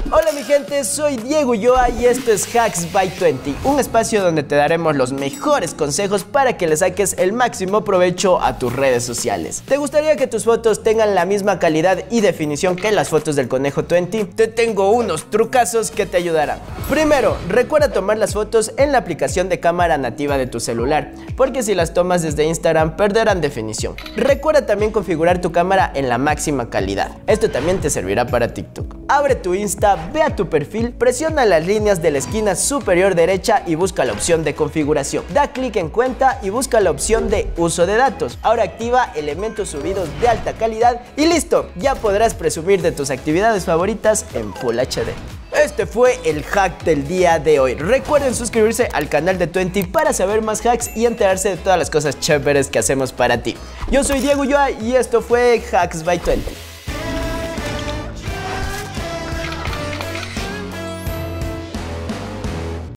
Hola mi gente, soy Diego Ulloa y esto es Hacks by 20, un espacio donde te daremos los mejores consejos para que le saques el máximo provecho a tus redes sociales. ¿Te gustaría que tus fotos tengan la misma calidad y definición que las fotos del Conejo 20? Te tengo unos trucazos que te ayudarán. Primero, recuerda tomar las fotos en la aplicación de cámara nativa de tu celular, porque si las tomas desde Instagram perderán definición. Recuerda también configurar tu cámara en la máxima calidad. Esto también te servirá para TikTok. Abre tu Insta, ve a tu perfil, presiona las líneas de la esquina superior derecha y busca la opción de configuración. Da clic en cuenta y busca la opción de uso de datos. Ahora activa elementos subidos de alta calidad y listo, ya podrás presumir de tus actividades favoritas en Full HD. Este fue el hack del día de hoy. Recuerden suscribirse al canal de 20 para saber más hacks y enterarse de todas las cosas chéveres que hacemos para ti. Yo soy Diego Ulloa y esto fue Hacks by 20.